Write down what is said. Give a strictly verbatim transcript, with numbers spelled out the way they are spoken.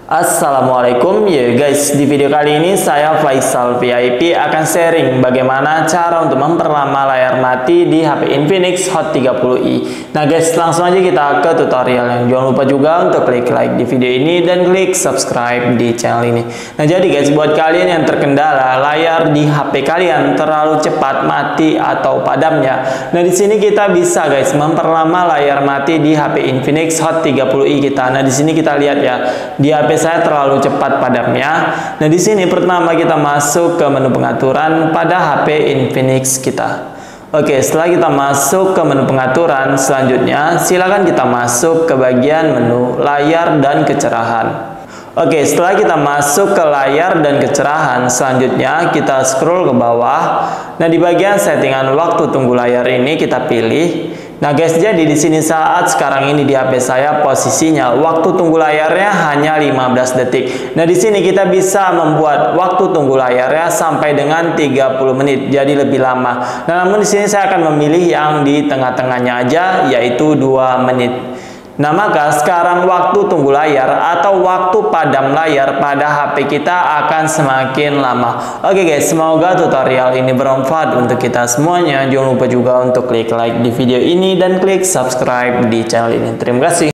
Assalamualaikum ya guys, di video kali ini saya Faisal V I P akan sharing bagaimana cara untuk memperlama layar mati di H P Infinix Hot tiga puluh i. Nah guys, langsung aja kita ke tutorialnya. Jangan lupa juga untuk klik like di video ini dan klik subscribe di channel ini. Nah jadi guys, buat kalian yang terkendala layar di H P kalian terlalu cepat mati atau padamnya, nah di sini kita bisa guys memperlama layar mati di H P Infinix Hot tiga puluh i kita. Nah di sini kita lihat ya, di H P saya terlalu cepat padamnya. Nah, di sini pertama kita masuk ke menu pengaturan pada H P Infinix kita. Oke, setelah kita masuk ke menu pengaturan, selanjutnya silakan kita masuk ke bagian menu layar dan kecerahan. Oke, setelah kita masuk ke layar dan kecerahan, selanjutnya kita scroll ke bawah. Nah, di bagian settingan waktu tunggu layar ini kita pilih. Nah guys, jadi di sini saat sekarang ini di H P saya posisinya waktu tunggu layarnya hanya lima belas detik. Nah di sini kita bisa membuat waktu tunggu layarnya sampai dengan tiga puluh menit, jadi lebih lama. Nah, namun di sini saya akan memilih yang di tengah-tengahnya aja, yaitu dua menit. Nah maka sekarang waktu tunggu layar atau waktu padam layar pada H P kita akan semakin lama. Oke guys, semoga tutorial ini bermanfaat untuk kita semuanya. Jangan lupa juga untuk klik like di video ini dan klik subscribe di channel ini. Terima kasih.